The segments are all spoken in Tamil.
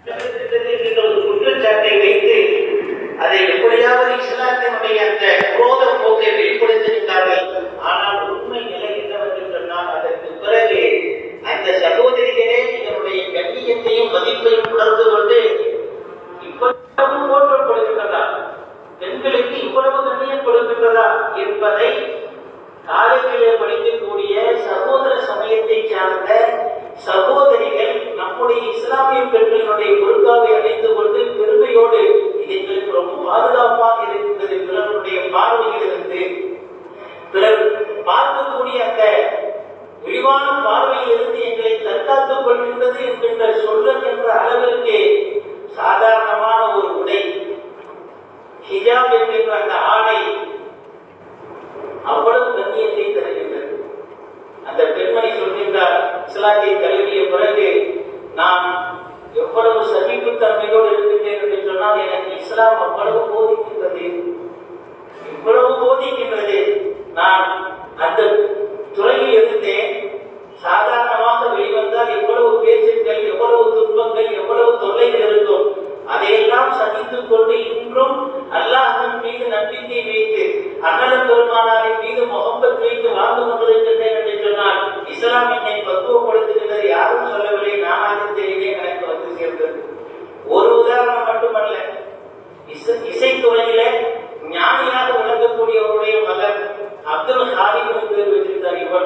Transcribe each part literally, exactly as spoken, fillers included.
ஒரு குற்றச்சாட்டை வைத்து அதை எப்படியாவது இஸ்லாத்தினுடைய அந்த குரோத போக்கை வெளிப்படுத்தியிருந்தார்கள். ஆனால் உண்மை நிலை என்னவென்று சொன்னால் அதற்கு பிறகு அந்த சகோதரிகளே இதனுடைய கண்ணியத்தையும் மதிப்பையும் உணர்ந்து கொண்டு இவ்வளவு போற்றம் கொடுக்கின்றதா, பெண்களுக்கு இவ்வளவு கண்ணியம் கொடுக்கின்றதா என்பதை காலேஜிலே படிக்கக்கூடிய சகோதர சமயத்தை சார்ந்த சகோதரிகள் நம்முடைய இஸ்லாமிய பெண்களினுடைய பொருட்காவை அடைந்து கொண்டு பெருமையோடு இது எங்களுக்கு ரொம்ப பாதுகாப்பாக இருக்கின்றது, பிறருடைய பார்வையில் இருந்து பிறர் பார்க்கக்கூடிய அந்த விரிவான பார்வையில் இருந்து எங்களை தற்காத்துக் கொள்கின்றது என்கின்ற சொல்ல என்ற அளவிற்கு சாதாரணமான ஒரு உடை ஹிஜாப் என்கின்ற அந்த ஆடை அவ்வளவு கண்ணியத்தை தருகின்றது. அந்த பெண்மணி சொல்கின்றார், இஸ்லாத்தை தழுவிய பிறகு நான் எவ்வளவு சகிப்புத்தன்மையோடு இருக்கின்றேன் என்று சொன்னால் எனக்கு இஸ்லாம் அவ்வளவு போதிக்கின்றது, இவ்வளவு போதிக்கின்றது. நான் அந்த துறையில் இருந்தேன், சாதாரணமாக வெளிவந்தால் எவ்வளவு பேச்சுக்கள், எவ்வளவு துன்பங்கள், எவ்வளவு தொல்லைகள் இருக்கும், அதையெல்லாம் சகித்துக் கொண்டு இன்றும் அல்லாஹ்வின் மீது நம்பிக்கை வைத்து அண்ணன் பெருமானாரின் மீது முகம்பத் வைத்து வாழ்ந்து கொண்டிருக்கின்றேன் என்று சொன்னால் இஸ்லாம் என்னை பக்குவப்படுத்துகின்றது. யாரும் சொல்லவில்லை, நானாக தெரிந்தேன், எனக்கு வந்து சேர்ந்தது. ஒரு உதாரணம் மட்டுமல்ல, இசைத்துறையில ஞானியாக விளங்கக்கூடியவருடைய மகன் அப்துல் ஹாலித் என்று வச்சிருந்தார். இவன்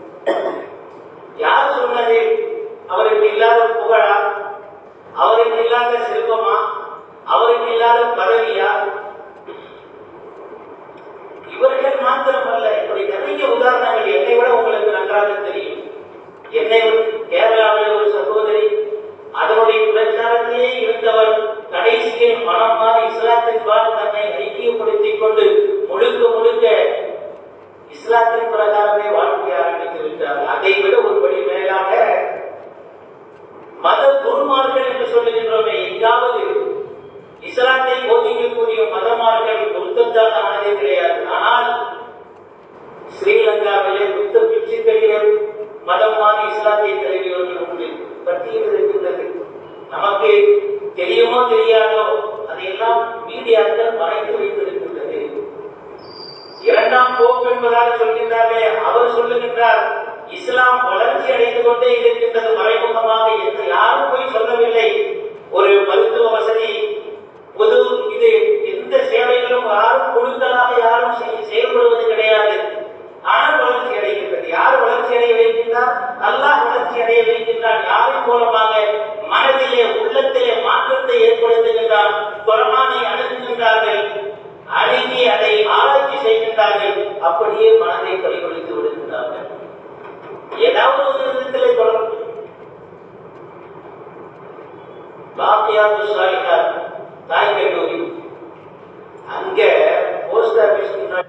யார் சொன்னது? அவருக்கு இல்லாத புகழா, அவருக்கு இல்லாத செல்வமா, அவருக்கு இல்லாத பதவியா? இவர்கள் மாத்திரமல்ல, இப்படி நிறைய உதாரணங்கள் என்னை விட உங்களுக்கு நன்றாக தெரியும். என்னை கேரளாவில் ஒரு சகோதரி, அதனுடைய பிரச்சாரத்திலே இருந்தவர் கடைசியில் மனம் மாறி இஸ்லாத்தின்பால் தன்னை ஐக்கியப்படுத்திக் கொண்டு முழுக்க முழுக்க இஸ்லாத்தின் பிரகாரமே வாழ்க்கையை ஆரம்பித்து விட்டார். அதை விட ஒருபடி மேலாக மத குருமார்கள் என்று சொல்லுகின்றோமே, எங்காவது இஸ்லாத்தை போதிக்கக்கூடிய மதமார்கள் புத்தத்தாக ஆனதே கிடையாது. ஆனால் ஸ்ரீலங்காவிலே புத்த பிச்சுக்களிலே மதமான இஸ்லாத்தை தழுவியவர்கள் உண்டு, பட்டியல் இருக்கின்றது. நமக்கு தெரியுமோ தெரியாதோ அதையெல்லாம் மீடியாக்கள் மறைத்து வைத்திருக்கின்றது. இரண்டாம் போக்கு என்பதாக சொல்கின்றார்களே, அவர் சொல்லுகின்றார் இஸ்லாம் வளர்ச்சி அடைந்து கொண்டே இருக்கின்றது மறைமுகமாக என்று யாரும் போய் சொல்லவில்லை. ஒரு மருத்துவ வசதி, பொது இது எந்த சேவைகளும் யாரும் கொடுத்தலாக யாரும் செயல்படுவது கிடையாது. ஆனால் வளர்ச்சி அடைகின்றது. யார் வளர்ச்சி அடைய வைக்கின்றார்? அல்லாஹ் வளர்ச்சி அடைய வைக்கின்றான். யாரின் மூலமாக? மனதிலே உள்ளத்திலே மாற்றத்தை ஏற்படுத்துகின்றார். குர்ஆனை அணுகுகின்றார்கள், அணுகி அதை ஆராய்ச்சி செய்கின்றார்கள், அப்படியே மனதை பறிகொடுத்து விடுகின்றார்கள். ஏதாவது ஒரு விதத்திலே தொடர்பு. பாக்கியாத்து சாலிஹாத் தாய் கல்லூரி, அங்க போஸ்ட் ஆபீஸ்